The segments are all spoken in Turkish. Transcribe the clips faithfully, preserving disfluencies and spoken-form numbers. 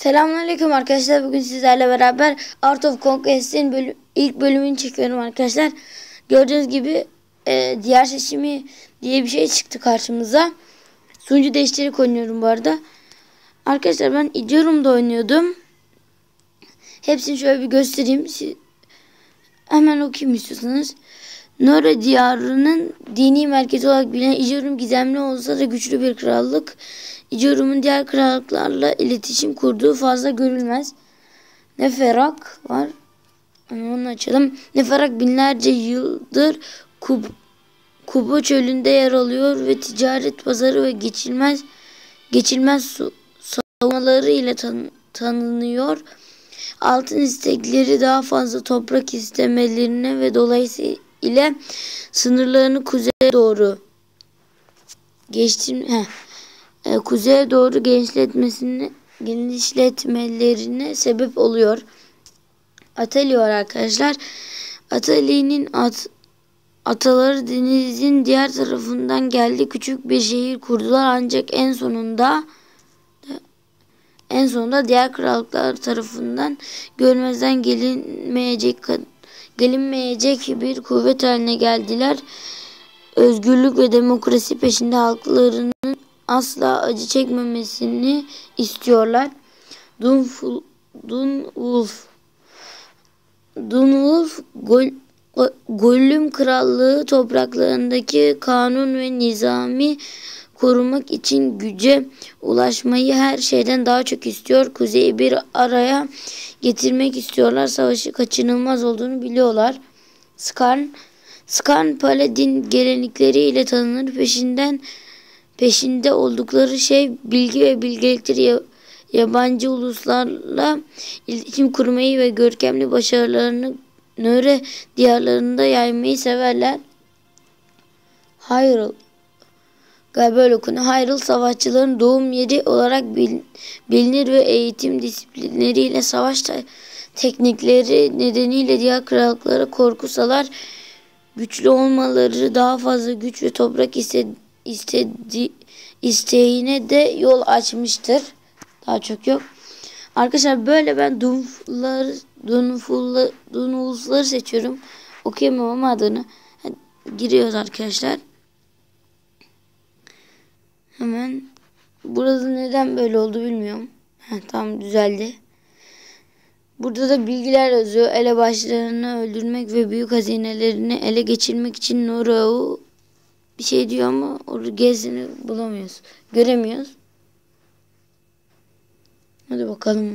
Selamünaleyküm arkadaşlar. Bugün sizlerle beraber Art of Conquest'in bölüm, ilk bölümünü çekiyorum arkadaşlar. Gördüğünüz gibi e, diğer seçimi diye bir şey çıktı karşımıza. Sunucu değiştirerek oynuyorum bu arada. Arkadaşlar ben İdiyorum'da oynuyordum. Hepsini şöyle bir göstereyim. Siz, hemen okuyayım istiyorsanız. Nora diyarının dini merkezi olarak bilinen İdiyorum gizemli olsa da güçlü bir krallık. İdiyorum'un diğer krallıklarla iletişim kurduğu fazla görülmez. Neferak var. Onu açalım. Neferak binlerce yıldır Kub, Kubu çölünde yer alıyor ve ticaret pazarı ve geçilmez geçilmez su savunmaları ile tan tanınıyor. Altın istekleri daha fazla toprak istemelerine ve dolayısıyla sınırlarını kuzeye doğru geçtim. Heh. E, kuzeye doğru genişletmesini genişletmelerine sebep oluyor. Ateli var arkadaşlar. Ateli'nin at, ataları denizin diğer tarafından geldi. Küçük bir şehir kurdular ancak en sonunda en sonunda diğer krallıklar tarafından görmezden gelinmeyecek gelinmeyecek bir kuvvet haline geldiler. Özgürlük ve demokrasi peşinde halklarının asla acı çekmemesini istiyorlar. Dunwulf Dunwulf Dunwulf Gol, Gollum krallığı topraklarındaki kanun ve nizami korumak için güce ulaşmayı her şeyden daha çok istiyor. Kuzeyi bir araya getirmek istiyorlar. Savaşı kaçınılmaz olduğunu biliyorlar. Skarn Skarn Paladin gelenekleriyle tanınır. Peşinden peşinde oldukları şey bilgi ve bilgeliktir. Yabancı uluslarla iletişim kurmayı ve görkemli başarılarını Nöre diyarlarında yaymayı severler. Hyrule galiba öyle okunuyor. Hyrule savaşçıların doğum yeri olarak bilinir ve eğitim disiplinleriyle savaş teknikleri nedeniyle diğer krallıklara korku salar. Güçlü olmaları daha fazla güç ve toprak istedi, istedi, isteğine de yol açmıştır. Daha çok yok. Arkadaşlar böyle ben Dunwulf'ları Dunwulf'ları Dunwulf'ları seçiyorum. Okuyamam ama adını. Hadi, giriyoruz arkadaşlar. Hemen. Burada neden böyle oldu bilmiyorum. Heh, tamam düzeldi. Burada da bilgiler yazıyor. Elebaşlarını öldürmek ve büyük hazinelerini ele geçirmek için Nora'u bir şey diyor ama orada gezini bulamıyoruz. Göremiyoruz. Hadi bakalım.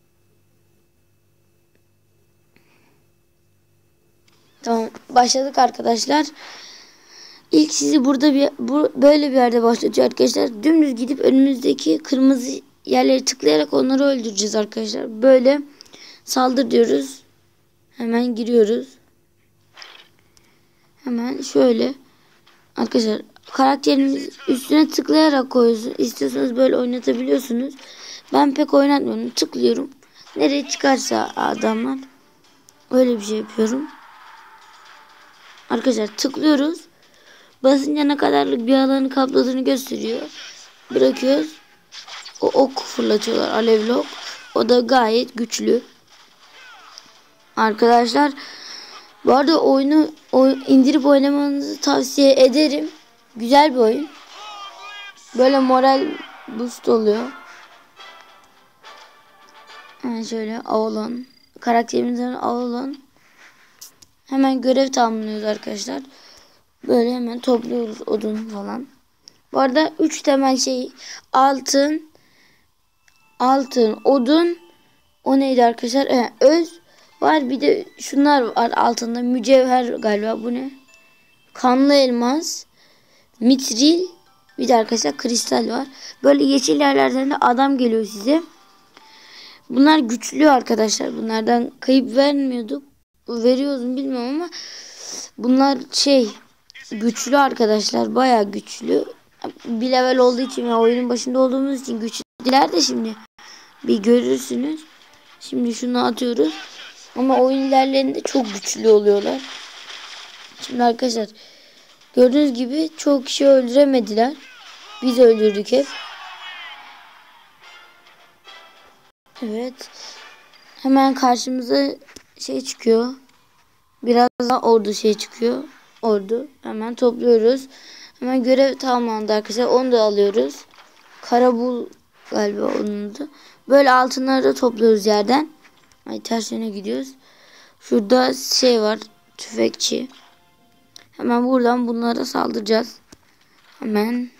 Tamam. Başladık arkadaşlar. İlk sizi burada bir bu, böyle bir yerde başlatıyor arkadaşlar. Dümdüz gidip önümüzdeki kırmızı yerleri tıklayarak onları öldüreceğiz arkadaşlar. Böyle saldır diyoruz. Hemen giriyoruz. Hemen şöyle. Arkadaşlar karakterimiz üstüne tıklayarak koyuyorsunuz. İstiyorsanız böyle oynatabiliyorsunuz. Ben pek oynatmıyorum. Tıklıyorum. Nereye çıkarsa adamlar. Öyle bir şey yapıyorum. Arkadaşlar tıklıyoruz. Basınca ne kadarlık bir alanı kapladığını gösteriyor. Bırakıyoruz. O ok fırlatıyorlar. Alevli ok. O da gayet güçlü. Arkadaşlar bu arada oyunu oy, indirip oynamanızı tavsiye ederim. Güzel bir oyun. Böyle moral boost oluyor. Hemen şöyle Avalon. Karakterimizden Avalon. Hemen görev tamamlıyoruz arkadaşlar. Böyle hemen topluyoruz odun falan. Bu arada üç temel şey altın, altın, odun. O neydi arkadaşlar? Ee, öz var. Bir de şunlar var altında. Mücevher galiba. Bu ne? Kanlı elmas, mitril. Bir de arkadaşlar kristal var. Böyle yeşil yerlerden de adam geliyor size. Bunlar güçlü arkadaşlar. Bunlardan kayıp vermiyorduk. Veriyoruz mu bilmiyorum ama bunlar şey güçlü arkadaşlar. Bayağı güçlü. Bir level olduğu için ve oyunun başında olduğumuz için güçlüler de şimdi bir görürsünüz. Şimdi şunu atıyoruz. Ama oyun ilerlerinde çok güçlü oluyorlar. Şimdi arkadaşlar gördüğünüz gibi çok kişi öldüremediler. Biz öldürdük hep. Evet. Hemen karşımıza şey çıkıyor. Biraz daha ordu şey çıkıyor. Ordu. Hemen topluyoruz. Hemen görev tamamlandı arkadaşlar. Onu da alıyoruz. Karabul galiba onun da. Böyle altınları da topluyoruz yerden. Ay, ters yöne gidiyoruz. Şurada şey var. Tüfekçi. Hemen buradan bunlara saldıracağız. Hemen.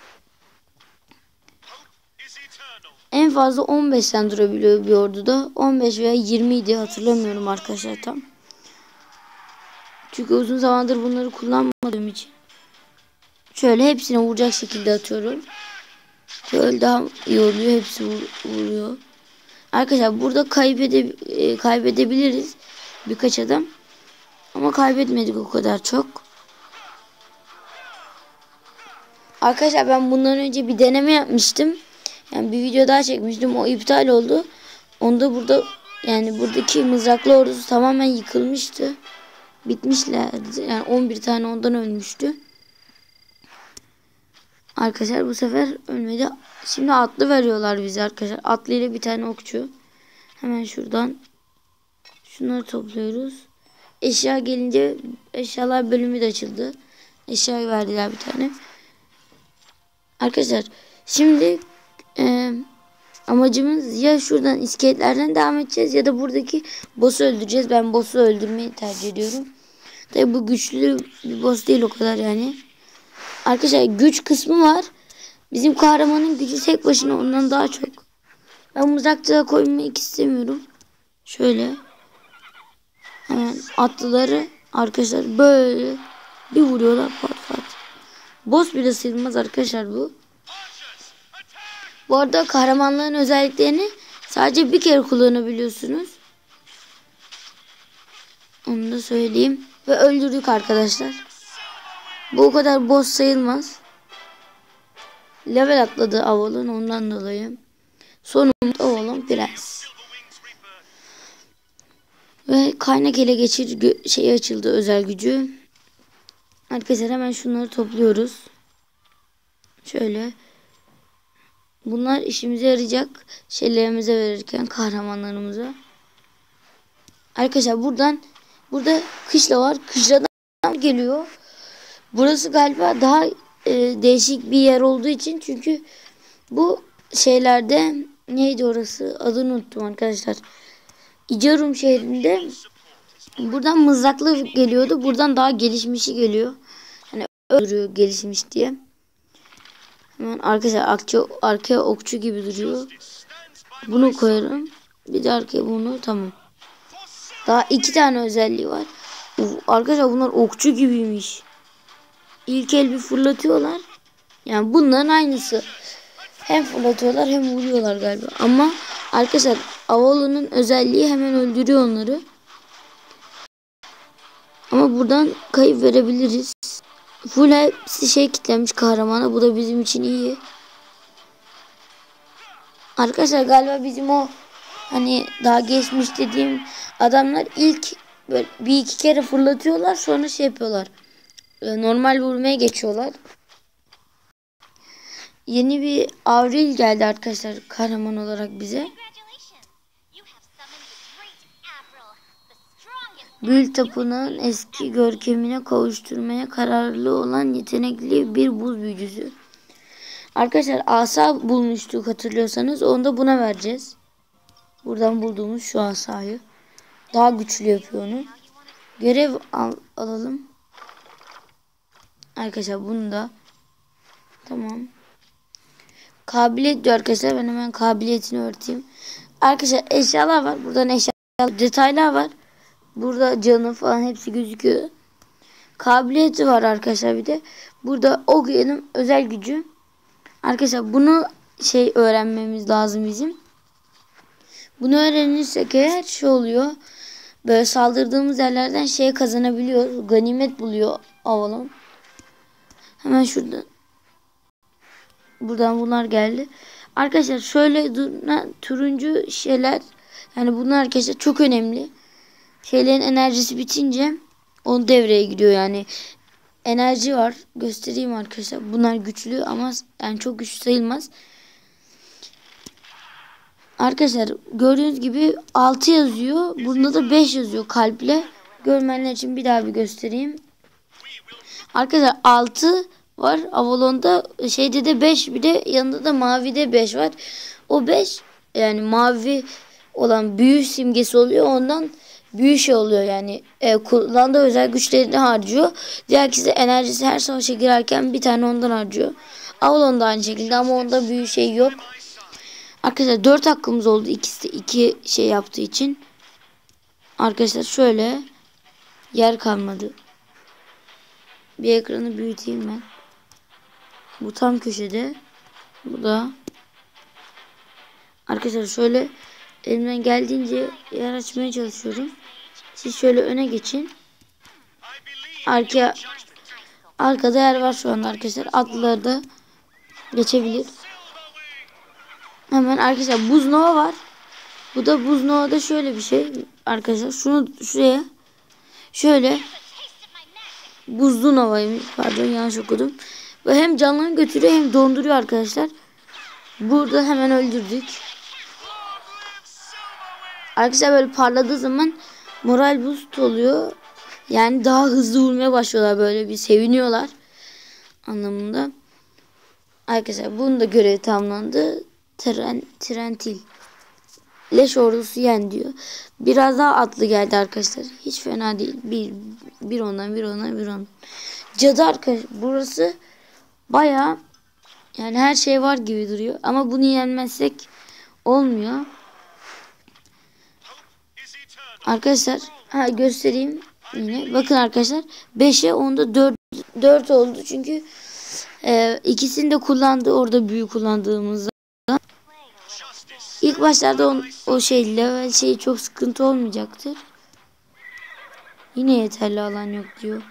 En fazla on beşten durabiliyor bir orduda. on beş veya yirmi idi, hatırlamıyorum arkadaşlar tam. Çünkü uzun zamandır bunları kullanmadığım için. Şöyle hepsine vuracak şekilde atıyorum. Şöyle daha iyi oluyor. Hepsi vur, vuruyor. Arkadaşlar burada kaybede, e, kaybedebiliriz birkaç adam. Ama kaybetmedik o kadar çok. Arkadaşlar ben bundan önce bir deneme yapmıştım. Yani bir video daha çekmiştim. O iptal oldu. Onda burada yani buradaki mızraklı ordusu tamamen yıkılmıştı. Bitmişlerdi. Yani on bir tane ondan ölmüştü. Arkadaşlar bu sefer ölmedi. Şimdi atlı veriyorlar bize arkadaşlar. Atlı ile bir tane okçu. Hemen şuradan şunları topluyoruz. Eşya gelince eşyalar bölümü de açıldı. Eşya verdiler bir tane. Arkadaşlar şimdi e, amacımız ya şuradan iskeletlerden devam edeceğiz ya da buradaki boss'u öldüreceğiz. Ben boss'u öldürmeyi tercih ediyorum. Tabi bu güçlü bir boss değil o kadar yani. Arkadaşlar güç kısmı var. Bizim kahramanın gücü tek başına ondan daha çok. Ben mızrakçıya koymak istemiyorum. Şöyle. Hemen atlıları arkadaşlar böyle bir vuruyorlar, pat pat. Boss bile sayılmaz arkadaşlar bu. Bu arada kahramanların özelliklerini sadece bir kere kullanabiliyorsunuz. Onu da söyleyeyim. Ve öldürdük arkadaşlar. Bu o kadar boss sayılmaz. Level atladı Avalon ondan dolayı. Sonunda Avalon prens. Ve kaynak ele geçir şey açıldı, özel gücü. Arkadaşlar hemen şunları topluyoruz. Şöyle. Bunlar işimize yarayacak şeylerimize verirken kahramanlarımıza. Arkadaşlar buradan burada kışla var. Kışladan geliyor. Burası galiba daha e, değişik bir yer olduğu için, çünkü bu şeylerde neydi orası? Adını unuttum arkadaşlar. İcarum şehrinde buradan mızraklı geliyordu. Buradan daha gelişmişi geliyor. Hani öldürüyor gelişmiş diye. Hemen arkadaşlar arkaya, arkaya okçu gibi duruyor. Bunu koyarım. Bir de arkaya bunu, tamam. Daha iki tane özelliği var. Uf, arkadaşlar bunlar okçu gibiymiş. İlk el bir fırlatıyorlar. Yani bunların aynısı. Hem fırlatıyorlar hem vuruyorlar galiba. Ama arkadaşlar Avalon'un özelliği hemen öldürüyor onları. Ama buradan kayıp verebiliriz. Full hepsi şey kitlenmiş kahramana. Bu da bizim için iyi. Arkadaşlar galiba bizim o hani daha geçmiş dediğim adamlar ilk böyle bir iki kere fırlatıyorlar, sonra şey yapıyorlar. Normal vurmaya geçiyorlar. Yeni bir Avril geldi arkadaşlar kahraman olarak bize. Büyük tapınağın eski görkemine kavuşturmaya kararlı olan yetenekli bir buz büyücüsü. Arkadaşlar asa bulmuştuk hatırlıyorsanız. Onu da buna vereceğiz. Buradan bulduğumuz şu asayı. Daha güçlü yapıyor onu. Görev al alalım. Arkadaşlar bunu da. Tamam. Kabiliyet diyor arkadaşlar. Ben hemen kabiliyetini örteyim. Arkadaşlar eşyalar var. Buradan eşyalar, detaylar var. Burada canı falan hepsi gözüküyor. Kabiliyeti var arkadaşlar bir de. Burada okuyalım özel gücü. Arkadaşlar bunu şey öğrenmemiz lazım bizim. Bunu öğrenirsek eğer şey oluyor. Böyle saldırdığımız yerlerden şey kazanabiliyoruz. Ganimet buluyor Avalon. Hemen şuradan. Buradan bunlar geldi. Arkadaşlar şöyle turuncu şeyler. Yani bunlar arkadaşlar çok önemli. Şeylerin enerjisi bitince onun devreye giriyor yani. Enerji var. Göstereyim arkadaşlar. Bunlar güçlü ama yani çok güçlü sayılmaz. Arkadaşlar gördüğünüz gibi altı yazıyor. Bunda da beş yazıyor kalple. Görmeyenler için bir daha bir göstereyim. Arkadaşlar altı var. Avalon'da şeyde de beş, bir de yanında da mavide beş var. O beş yani mavi olan büyü simgesi oluyor. Ondan büyü şey oluyor yani. E, kullandığı özel güçlerini harcıyor. Diğer kişi enerjisi her savaşa girerken bir tane ondan harcıyor. Avalon da aynı şekilde ama onda büyü şey yok. Arkadaşlar dört hakkımız oldu. İkisi de iki şey yaptığı için. Arkadaşlar şöyle yer kalmadı. Bir ekranı büyüteyim ben. Bu tam köşede. Bu da. Arkadaşlar şöyle elimden geldiğince yer açmaya çalışıyorum. Siz şöyle öne geçin. Arkaya, arkada yer var şu anda arkadaşlar. Atlıları da geçebilir. Hemen arkadaşlar buz nova var. Bu da buz nova'da şöyle bir şey. Arkadaşlar şunu şuraya şöyle buzlu novaymış. Pardon yanlış okudum. Ve hem canlarını götürüyor hem donduruyor arkadaşlar. Burada hemen öldürdük. Arkadaşlar böyle parladığı zaman moral boost oluyor. Yani daha hızlı vurmaya başlıyorlar, böyle bir seviniyorlar anlamında. Arkadaşlar bunun da görevi tamamlandı. Tren, Trentil. Leş ordusu yen diyor. Biraz daha atlı geldi arkadaşlar. Hiç fena değil. Bir, bir ondan bir ondan bir ondan. Cadı arkadaşlar. Burası baya yani her şey var gibi duruyor. Ama bunu yenmezsek olmuyor. Arkadaşlar ha, göstereyim yine. Bakın arkadaşlar beşe onda dört, dört oldu. Çünkü e, ikisini de kullandı orada büyü kullandığımızda. İlk başlarda on, o şey level şey çok sıkıntı olmayacaktır. Yine yeterli alan yok diyor.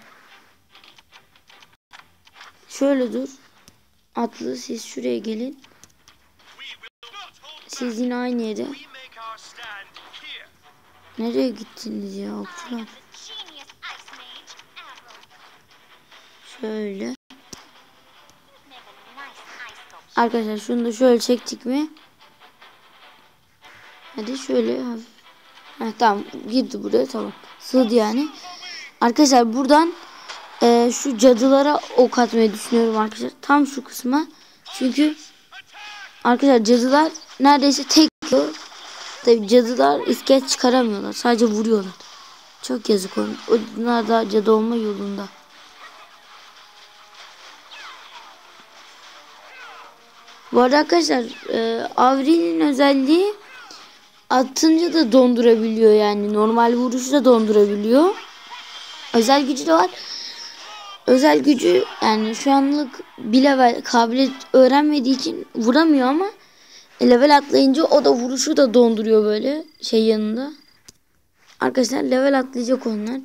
Şöyle dur. Atlı siz şuraya gelin. Siz yine aynı yere. Nereye gittiniz ya okçular? Şöyle. Arkadaşlar şunu da şöyle çektik mi? Hadi şöyle. Ha, tamam girdi buraya, tamam. Sığdı yani. Arkadaşlar buradan e, şu cadılara ok atmayı düşünüyorum arkadaşlar. Tam şu kısma. Çünkü arkadaşlar cadılar neredeyse tek yiyor. Tabi cadılar iskelet çıkaramıyorlar. Sadece vuruyorlar. Çok yazık onun. Onlar da cadı olma yolunda. Bu arada arkadaşlar e, Avri'nin özelliği atınca da dondurabiliyor yani. Normal vuruşu da dondurabiliyor. Özel gücü de var. Özel gücü yani şu anlık bir level kabiliyet öğrenmediği için vuramıyor ama level atlayınca o da vuruşu da donduruyor böyle şey yanında. Arkadaşlar level atlayacak onlar.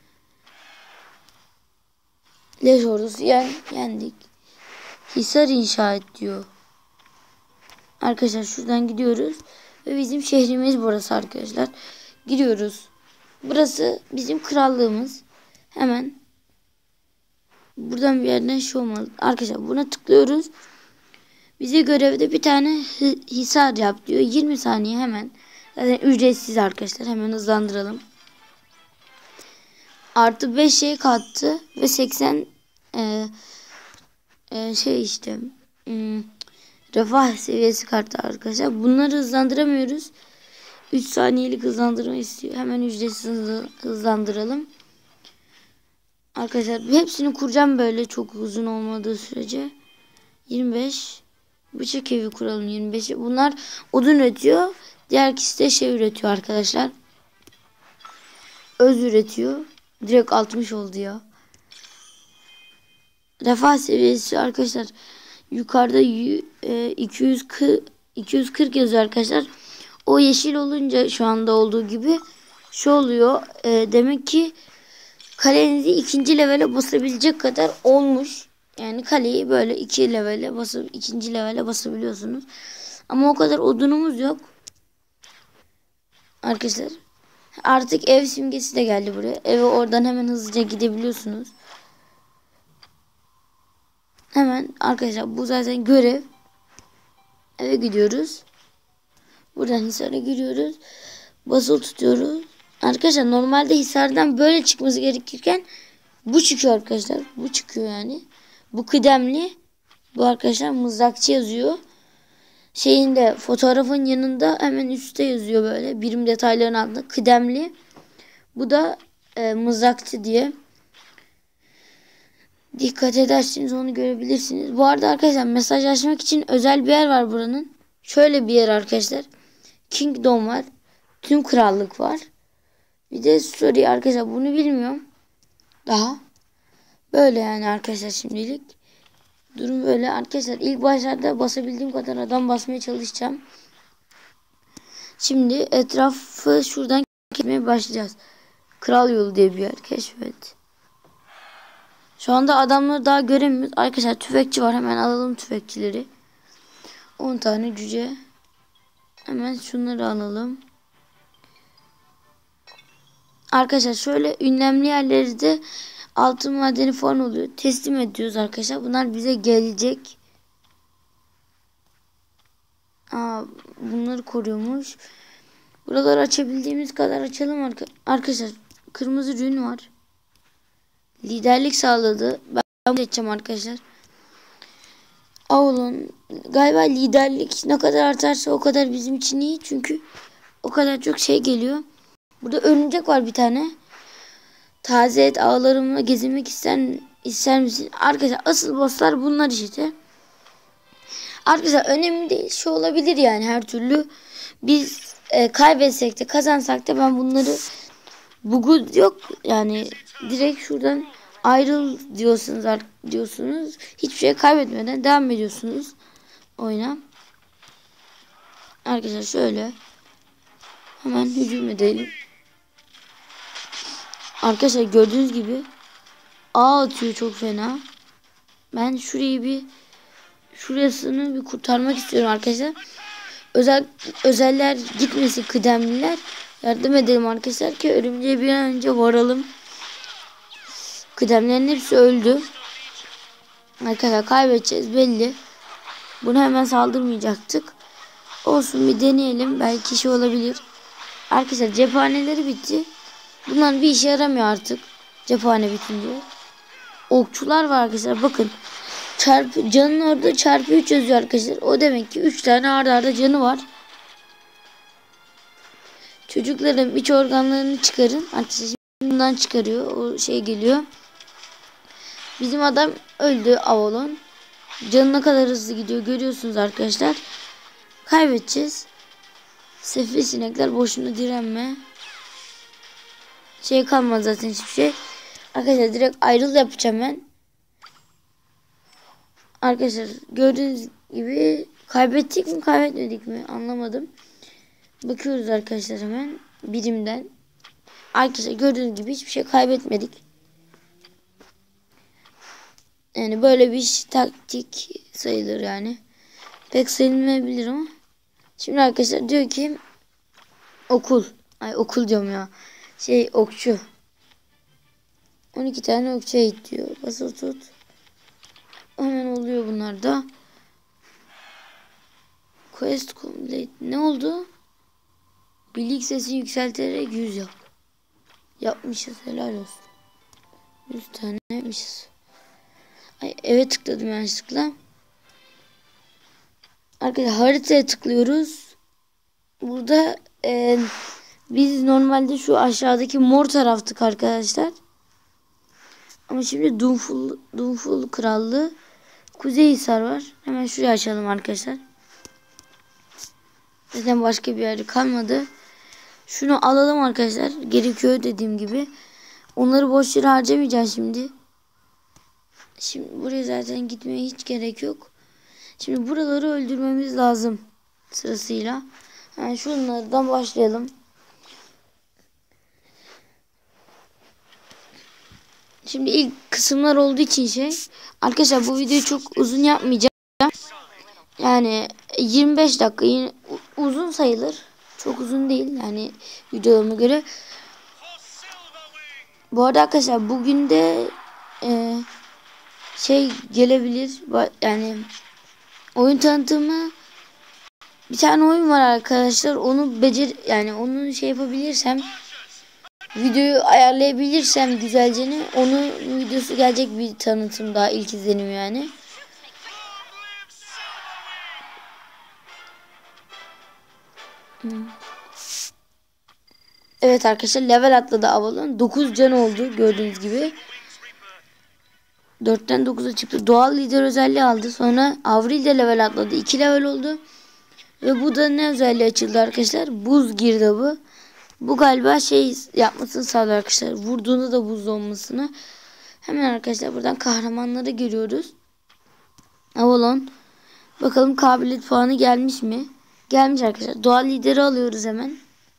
Leş ordusu yen, yendik. Hisar inşa et diyor. Arkadaşlar şuradan gidiyoruz. Ve bizim şehrimiz burası arkadaşlar. Gidiyoruz. Burası bizim krallığımız. Hemen buradan bir yerden şey olmalı. Arkadaşlar buna tıklıyoruz. Bize görevde bir tane hisar yap diyor. yirmi saniye hemen. Zaten ücretsiz arkadaşlar. Hemen hızlandıralım. Artı beş şey kattı. Ve seksen e, e, şey işte hmm, refah seviyesi kartı arkadaşlar. Bunları hızlandıramıyoruz. üç saniyelik hızlandırma istiyor. Hemen ücretsiz hızlandıralım. Arkadaşlar hepsini kuracağım böyle çok uzun olmadığı sürece. yirmi beş bıçak evi kuralım yirmi beşe. Bunlar odun üretiyor. Diğer kişi de şey üretiyor arkadaşlar. Öz üretiyor. Direkt altmış oldu ya. Refah seviyesi arkadaşlar. Yukarıda iki yüz kırk, iki yüz kırk yazıyor arkadaşlar. O yeşil olunca şu anda olduğu gibi şu oluyor. E, demek ki kalenizi ikinci levele basabilecek kadar olmuş. Yani kaleyi böyle iki levele basıp ikinci levele basabiliyorsunuz. Ama o kadar odunumuz yok. Arkadaşlar artık ev simgesi de geldi buraya. Eve oradan hemen hızlıca gidebiliyorsunuz. Hemen arkadaşlar bu zaten görev. Eve gidiyoruz. Buradan Hisar'a giriyoruz. Basılı tutuyoruz. Arkadaşlar normalde Hisar'dan böyle çıkması gerekirken bu çıkıyor arkadaşlar. Bu çıkıyor yani. Bu kıdemli. Bu arkadaşlar mızrakçı yazıyor. Şeyin de fotoğrafın yanında hemen üstte yazıyor böyle. Birim detayların altında kıdemli. Bu da e, mızrakçı diye. Dikkat ederseniz onu görebilirsiniz. Bu arada arkadaşlar mesaj açmak için özel bir yer var buranın. Şöyle bir yer arkadaşlar. Kingdom var. Tüm krallık var. Bir de story arkadaşlar, bunu bilmiyorum. Daha. Böyle yani arkadaşlar şimdilik. Durum böyle arkadaşlar. İlk başlarda basabildiğim kadar adam basmaya çalışacağım. Şimdi etrafı şuradan keşfetmeye başlayacağız. Kral yolu diye bir yer keşfet. Şu anda adamları daha göremiyoruz. Arkadaşlar tüfekçi var. Hemen alalım tüfekçileri. on tane cüce. Hemen şunları alalım. Arkadaşlar şöyle ünlemli yerleri de altın madeni falan oluyor. Teslim ediyoruz arkadaşlar. Bunlar bize gelecek. Aa, bunları koruyormuş. Buraları açabildiğimiz kadar açalım arkadaşlar. Kırmızı rün var. Liderlik sağladı. Ben bunu seçeceğim arkadaşlar. Aulon galiba liderlik ne kadar artarsa o kadar bizim için iyi. Çünkü o kadar çok şey geliyor. Burada örümcek var bir tane. Taze et ağlarımla gezinmek ister, ister misin? Arkadaşlar asıl bosslar bunlar işte. Arkadaşlar önemli değil. Şu olabilir yani her türlü. Biz e, kaybetsek de kazansak da ben bunları bugu yok. Yani direkt şuradan ayrıl diyorsunuz, diyorsunuz. Hiçbir şey kaybetmeden devam ediyorsunuz oyuna. Arkadaşlar şöyle. Hemen hücum edelim. Arkadaşlar gördüğünüz gibi ağ atıyor çok fena. Ben şurayı bir şurasını bir kurtarmak istiyorum arkadaşlar. Özel özeller gitmesin, kıdemliler. Yardım edelim arkadaşlar ki örümceğe bir an önce varalım. Kıdemlerin hepsi öldü. Arkadaşlar kaybedeceğiz belli. Bunu hemen saldırmayacaktık. Olsun bir deneyelim. Belki şey olabilir. Arkadaşlar cephaneleri bitti. Bunlar bir işe yaramıyor artık. Cephane bitince. Okçular var arkadaşlar. Bakın. Çarpı, canın orada çarpı üç yazıyor arkadaşlar. O demek ki üç tane arda arda canı var. Çocukların iç organlarını çıkarın. Arkadaşlar bundan çıkarıyor. O şey geliyor. Bizim adam öldü Avalon. Canı ne kadar hızlı gidiyor görüyorsunuz arkadaşlar. Kaybedeceğiz. Sefil sinekler boşuna direnme. Şey kalmadı zaten hiçbir şey. Arkadaşlar direkt ayrıl yapacağım ben. Arkadaşlar gördüğünüz gibi kaybettik mi kaybetmedik mi anlamadım. Bakıyoruz arkadaşlar hemen birimden. Arkadaşlar gördüğünüz gibi hiçbir şey kaybetmedik. Yani böyle bir taktik sayılır yani. Pek sayılmayabilir ama. Şimdi arkadaşlar diyor ki okul. Ay okul diyorum ya. Şey okçu. on iki tane okçu eğit diyor. Basılı tut. Hemen oluyor bunlar da. Quest complete. Ne oldu? Birlik sesini yükselterek yüz yap. Yapmışız, helal olsun. yüz tane yapmışız. Ay, evet tıkladım yanlışlıkla. Arkadaşlar haritaya tıklıyoruz. Burada e, biz normalde şu aşağıdaki mor taraftık arkadaşlar. Ama şimdi Dunful, Dunful Krallığı Kuzeyhisar var. Hemen şurayı açalım arkadaşlar. Zaten başka bir yerde kalmadı. Şunu alalım arkadaşlar. Gerekiyor dediğim gibi. Onları boş yere harcamayacağız şimdi. Şimdi buraya zaten gitmeye hiç gerek yok. Şimdi buraları öldürmemiz lazım sırasıyla. Yani şunlardan başlayalım. Şimdi ilk kısımlar olduğu için şey. Arkadaşlar bu videoyu çok uzun yapmayacağım. Yani yirmi beş dakika yine uzun sayılır. Çok uzun değil yani videolarıma göre. Bu arada arkadaşlar bugün de e, şey gelebilir. Yani oyun tanıtımı Bir tane oyun var arkadaşlar. Onu becer yani onu şey yapabilirsem, videoyu ayarlayabilirsem güzelce, onun videosu gelecek, bir tanıtım, daha ilk izlenim yani. Hmm. Evet arkadaşlar, level atladı Avalon. dokuz can oldu gördüğünüz gibi. dörtten dokuza çıktı. Doğal lider özelliği aldı. Sonra Avril de level atladı. iki level oldu. Ve bu da ne özelliği açıldı arkadaşlar? Buz girdabı. Bu galiba şey yapmasını sağlıyor arkadaşlar. Vurduğunda da buz olmasını. Hemen arkadaşlar buradan kahramanları görüyoruz. Avalon. Bakalım kabiliyet puanı gelmiş mi? Gelmiş arkadaşlar. Doğal lideri alıyoruz hemen.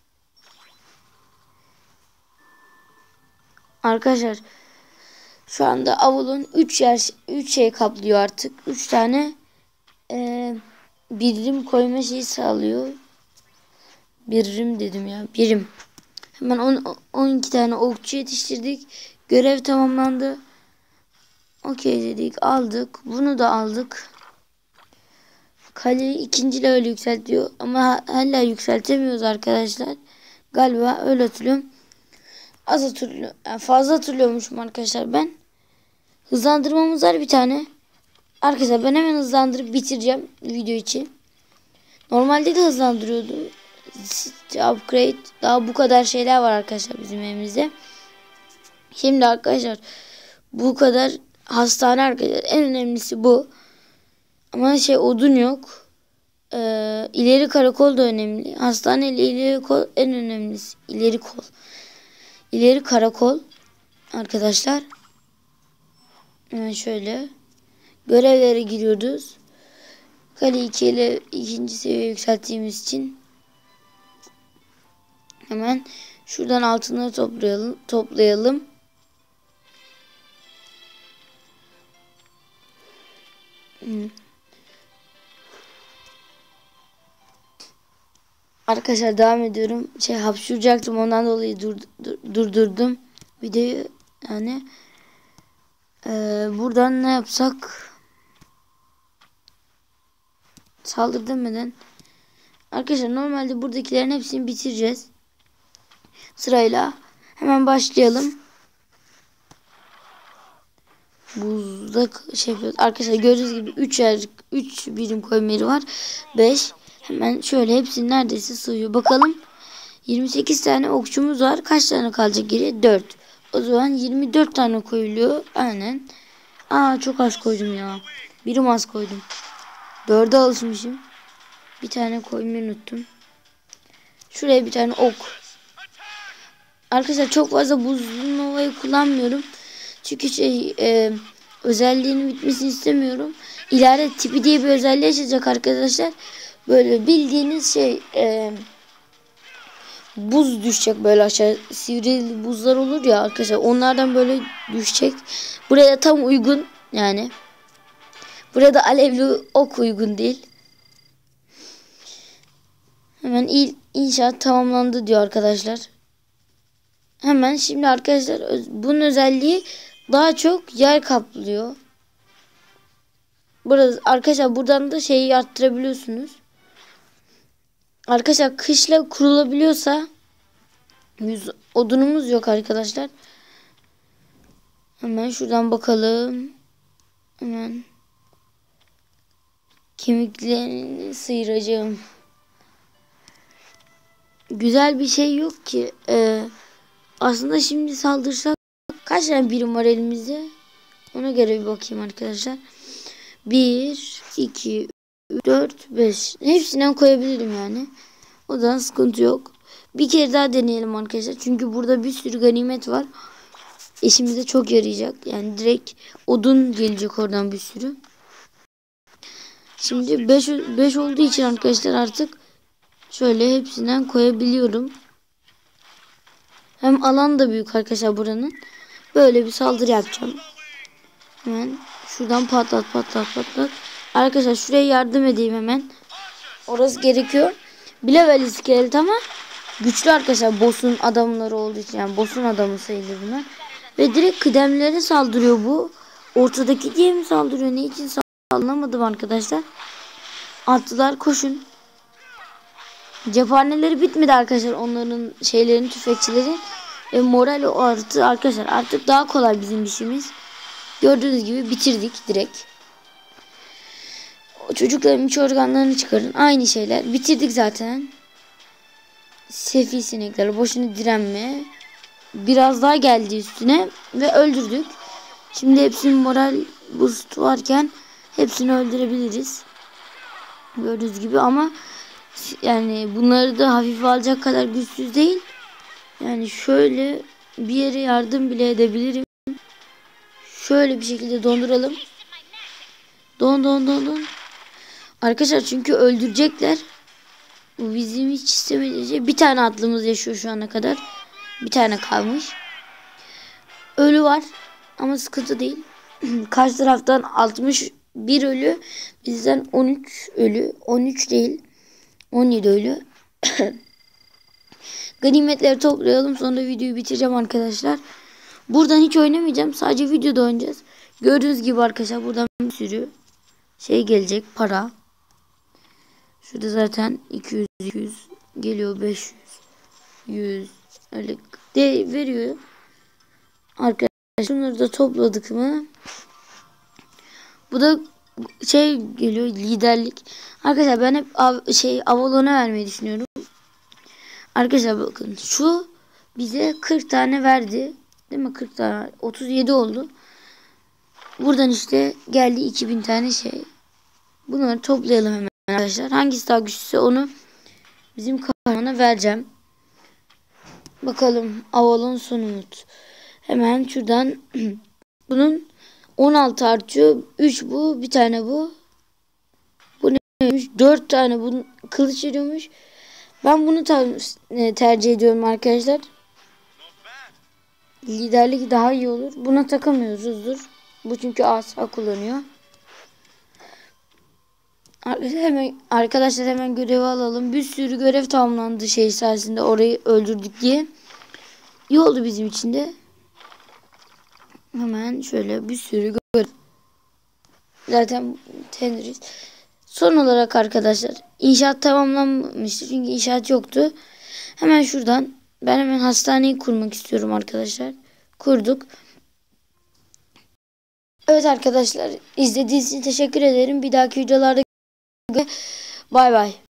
Arkadaşlar şu anda Avalon üç yer üç şey kaplıyor artık. üç tane e, birim koyma şeyi sağlıyor. Birim dedim ya. Birim. Hemen on, on iki tane okçu yetiştirdik. Görev tamamlandı. Okey dedik. Aldık. Bunu da aldık. Kaleyi ikinci level yükseltiyor. Ama hala yükseltemiyoruz arkadaşlar. Galiba öyle hatırlıyorum. Az hatırlıyorum. Yani fazla hatırlıyormuşum arkadaşlar ben. Hızlandırmamız var bir tane. Arkadaşlar ben hemen hızlandırıp bitireceğim video için. Normalde de hızlandırıyordum. Upgrade. Daha bu kadar şeyler var arkadaşlar bizim elimizde. Şimdi arkadaşlar bu kadar hastane arkadaşlar. En önemlisi bu. Ama şey odun yok. Ee, ileri karakol da önemli. Hastane ile ileri kol en önemlisi. İleri kol. İleri karakol. Arkadaşlar. Hemen şöyle. Görevlere giriyoruz. Kale iki ile ikinci seviye yükselttiğimiz için. Hemen şuradan altınları toplayalım. Toplayalım. Hmm. Arkadaşlar devam ediyorum. Şey hapşuracaktım, ondan dolayı dur, dur, durdurdum videoyu yani. Ee, buradan ne yapsak? Saldır demeden. Arkadaşlar normalde buradakilerin hepsini bitireceğiz. Sırayla. Hemen başlayalım. Buzda şey yapıyoruz. Arkadaşlar gördüğünüz gibi üç yer üç birim koyma yeri var. beş. Hemen şöyle hepsini neredeyse sığıyor. Bakalım. yirmi sekiz tane okçumuz var. Kaç tane kalacak geriye? dört. O zaman yirmi dört tane koyuluyor. Aynen. Aa çok az koydum ya. Birim az koydum. dörde alışmışım. Bir tane koymayı unuttum. Şuraya bir tane ok. Arkadaşlar çok fazla buzlu novayı kullanmıyorum. Çünkü şey e, özelliğinin bitmesini istemiyorum. İleride tipi diye bir özelliği açacak arkadaşlar. Böyle bildiğiniz şey e, buz düşecek böyle aşağı. Sivri buzlar olur ya arkadaşlar. Onlardan böyle düşecek. Buraya tam uygun yani. Burada alevli ok uygun değil. Hemen il, inşaat tamamlandı diyor arkadaşlar. Hemen şimdi arkadaşlar bunun özelliği daha çok yer kaplıyor. Burada arkadaşlar buradan da şeyi arttırabiliyorsunuz. Arkadaşlar kışla kurulabiliyorsa yüz odunumuz yok arkadaşlar. Hemen şuradan bakalım. Hemen kemiklerini sıyıracağım. Güzel bir şey yok ki. Ee, aslında şimdi saldırsak kaç tane birim var elimizde? Ona göre bir bakayım arkadaşlar. bir, iki, üç, dört, beş. Hepsinden koyabilirim yani. O zaman sıkıntı yok. Bir kere daha deneyelim arkadaşlar. Çünkü burada bir sürü ganimet var. İşimize çok yarayacak. Yani direkt odun gelecek oradan bir sürü. Şimdi beş, beş olduğu için arkadaşlar artık şöyle hepsinden koyabiliyorum. Hem alan da büyük arkadaşlar buranın. Böyle bir saldırı yapacağım. Hemen şuradan patlat patlat patlat. Arkadaşlar şuraya yardım edeyim hemen. Orası gerekiyor. Bir level iskelet ama güçlü arkadaşlar. Boss'un adamları olduğu için. Yani boss'un adamı sayılır bunlar. Ve direkt kıdemlere saldırıyor bu. Ortadaki diye mi saldırıyor? Ne için saldırıyor? Anlamadım arkadaşlar. Attılar, koşun. Cephaneleri bitmedi arkadaşlar, onların şeylerin, tüfekçileri. Ve moral arttı arkadaşlar. Artık daha kolay bizim işimiz. Gördüğünüz gibi bitirdik direkt. Çocukların iç organlarını çıkarın. Aynı şeyler. Bitirdik zaten. Sefil sinekler. Boşuna direnme. Biraz daha geldi üstüne. Ve öldürdük. Şimdi hepsinin moral boost varken hepsini öldürebiliriz. Gördüğünüz gibi ama yani bunları da hafife alacak kadar güçsüz değil. Yani şöyle bir yere yardım bile edebilirim. Şöyle bir şekilde donduralım. Don don don don. Arkadaşlar çünkü öldürecekler. Bu bizim hiç istemediğimiz şey. Bir tane atlımız yaşıyor şu ana kadar. Bir tane kalmış. Ölü var. Ama sıkıntı değil. Karşı taraftan altmış bir ölü. Bizden on üç ölü. on üç değil. on yedi ölü. Ganimetleri toplayalım. Sonra videoyu bitireceğim arkadaşlar. Buradan hiç oynamayacağım. Sadece videoda oynayacağız. Gördüğünüz gibi arkadaşlar buradan bir sürü şey gelecek. Para. Şurada zaten iki yüz iki yüz geliyor, beş yüz yüz öyle de veriyor. Arkadaşlar şunları da topladık mı? Bu da şey geliyor, liderlik. Arkadaşlar ben hep av, şey Avalon'a vermeyi düşünüyorum. Arkadaşlar bakın şu bize kırk tane verdi. Değil mi? kırk tane. otuz yedi oldu. Buradan işte geldi iki bin tane şey. Bunları toplayalım hemen arkadaşlar. Hangisi daha güçlüyse onu bizim kahramana vereceğim. Bakalım Avalon son umut. Hemen şuradan bunun on altı artıyor. üç bu, bir tane bu. Bu neymiş? dört tane bunun kılıç veriyormuş. Ben bunu tercih ediyorum arkadaşlar. Liderlik daha iyi olur. Buna takamıyoruzdur. Bu çünkü asa kullanıyor. Hemen arkadaşlar hemen görevi alalım. Bir sürü görev tamamlandı şey sayesinde, orayı öldürdük diye. İyi oldu bizim için de. Hemen şöyle bir sürü görev. Zaten teniriz. Son olarak arkadaşlar inşaat tamamlanmıştı. Çünkü inşaat yoktu. Hemen şuradan ben hemen hastaneyi kurmak istiyorum arkadaşlar. Kurduk. Evet arkadaşlar, izlediğiniz için teşekkür ederim. Bir dahaki videolarda bay bay.